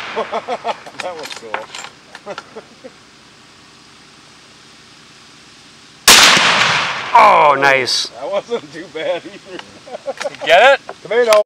That was cool. Oh, nice. That wasn't too bad either. You get it? Tomato.